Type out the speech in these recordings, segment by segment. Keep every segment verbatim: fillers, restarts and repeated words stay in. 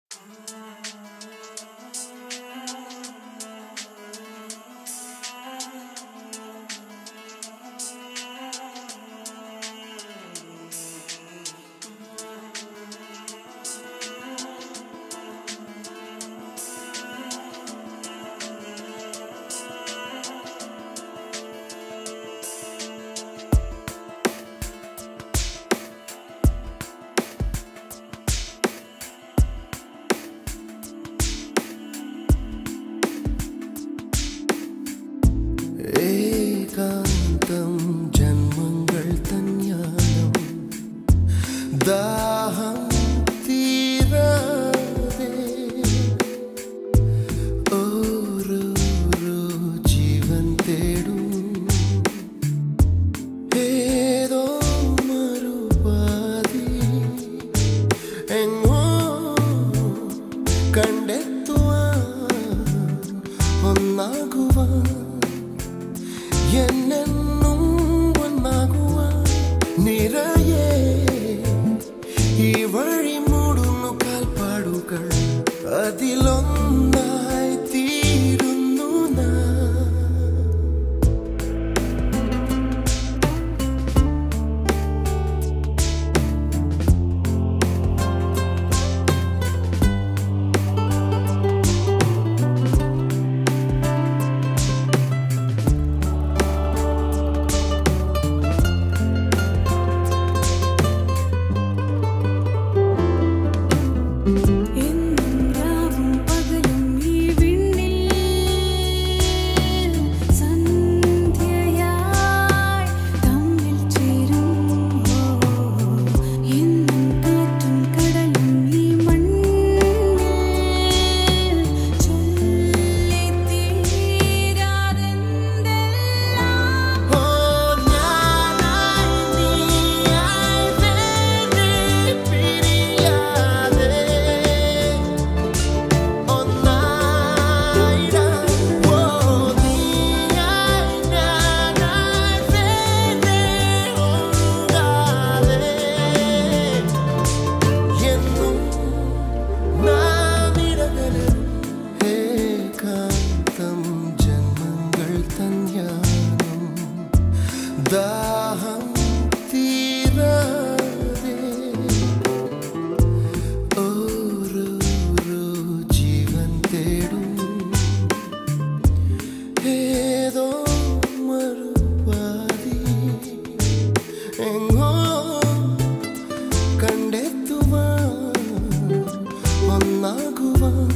ഏകാന്തം ജന്മങ്ങൾ തന്യാനം ദാഹം തീരാതെ ഓരോരോ ജീവൻ തേടും ഏതോ മറുപാതി എങ്ങോ കണ്ടെത്തുവാൻ ഒന്നാകുവാൻ എന്നെന്നും ഒന്നാകുവാൻ നിറയെ ഈ വഴി മൂടുന്നു കാൽപ്പാടുകൾ അതിലൊന്നായി തീരുന്നു ഞാൻ ദാഹം തീരാതെ ഓരോരോ ജീവൻ തേടും ഏതോ മറുപാതി എങ്ങോ കണ്ടെത്തുവാൻ ഒന്നാകുവാൻ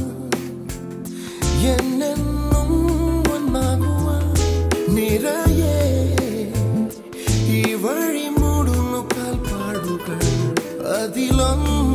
എന്നെന്നും ഒന്നാകുവാൻ നിറയെ ഈ വഴി മൂടുന്നു കാൽപ്പാടുകൾ അതിലൊന്നും